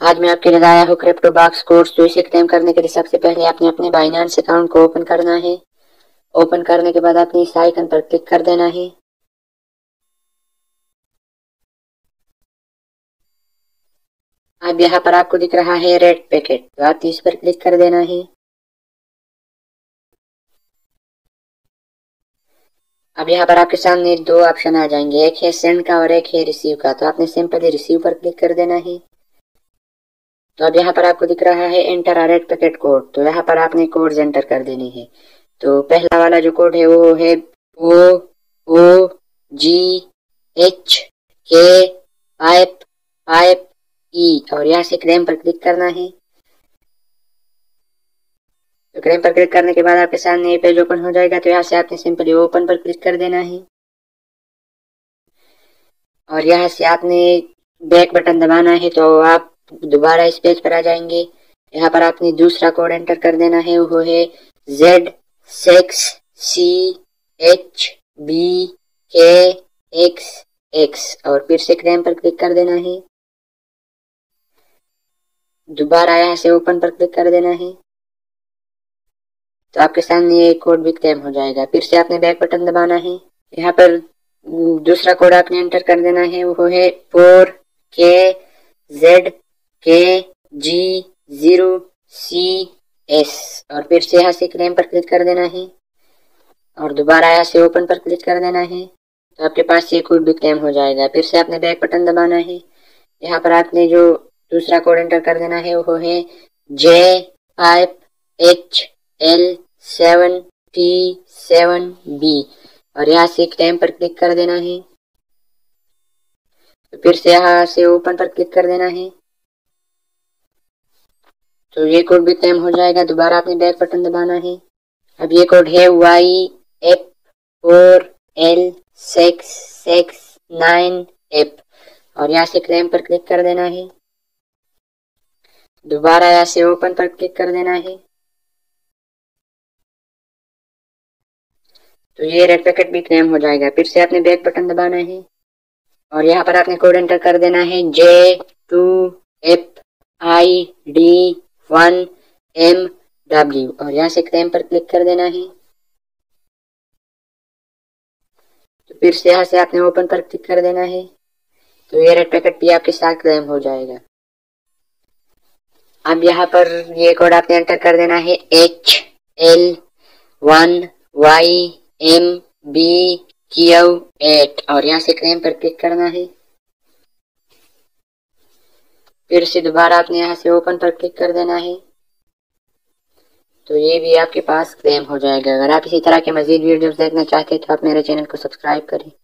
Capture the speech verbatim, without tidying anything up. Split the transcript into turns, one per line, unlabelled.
आज मैं आपके लिए लाया हूँ क्रिप्टो बॉक्स कोर्स। तो इसे क्लेम करने के लिए सबसे पहले आपने अपने बाइनेंस अकाउंट को ओपन करना है। ओपन करने के बाद आपने इस आइकन पर क्लिक कर देना है। अब यहाँ पर आपको दिख रहा है रेड पैकेट, तो आप इस पर क्लिक कर देना है। अब यहाँ पर आपके सामने दो ऑप्शन आ जाएंगे, एक है सेंड का और एक है रिसीव का। तो आपने सिंपली रिसीव पर क्लिक कर देना है। तो अब यहाँ पर आपको दिख रहा है enter a red packet code, तो यहाँ पर आपने कोड एंटर कर देनी है। तो पहला वाला जो कोड है वो है O O G H K pipe pipe E, और यहाँ से क्लेम पर क्लिक करना है। तो क्लेम पर क्लिक करने के बाद आपके सामने ये पेज ओपन हो जाएगा। तो यहाँ से आपने सिंपली ओपन पर क्लिक कर देना है और यहाँ से आपने बैक बटन दबाना है। तो आप दोबारा इस पेज पर आ जाएंगे। यहाँ पर आपने दूसरा कोड एंटर कर देना है, वो है Z six C H B K X X, और फिर से क्लेम पर क्लिक कर देना है। दोबारा यहाँ से ओपन पर क्लिक कर देना है। तो आपके सामने ये कोड भी क्लेम हो जाएगा। फिर से आपने बैक बटन दबाना है। यहाँ पर दूसरा कोड आपने एंटर कर देना है, वो है फोर के जेड के जी जीरो सी एस, और फिर से यहाँ से क्लेम पर क्लिक कर देना है और दोबारा यहाँ से ओपन पर क्लिक कर देना है। तो आपके पास ये कोड भी क्लेम हो जाएगा। फिर से आपने बैक बटन दबाना है। यहाँ पर आपने जो दूसरा कोड एंटर कर देना है वो है J five H L seven T seven B, और यहाँ से क्लेम पर क्लिक कर देना है। तो फिर से यहाँ से ओपन पर क्लिक कर देना है। तो ये कोड भी क्लेम हो जाएगा। दोबारा आपने बैक बटन दबाना है। अब ये कोड है Y F four L six six nine F, और यहाँ से क्लेम पर क्लिक कर देना है। दोबारा यहाँ से ओपन पर क्लिक कर देना है। तो ये रेड पैकेट भी क्लेम हो जाएगा। फिर से आपने बैक बटन दबाना है और यहाँ पर आपने कोड एंटर कर देना है J two F I D one M W, और यहाँ से क्लेम पर क्लिक कर देना है। तो फिर से यहाँ से आपने ओपन पर क्लिक कर देना है। तो ये रेड पैकेट भी आपके साथ क्लेम हो जाएगा। अब यहाँ पर ये कोड आपने एंटर कर देना है H L one Y M B Q eight, और यहाँ से क्लेम पर क्लिक करना है। फिर से दोबारा आपने यहाँ से ओपन पर क्लिक कर देना है। तो ये भी आपके पास क्लेम हो जाएगा। अगर आप इसी तरह के मजीद वीडियोस देखना चाहते हैं तो आप मेरे चैनल को सब्सक्राइब करें।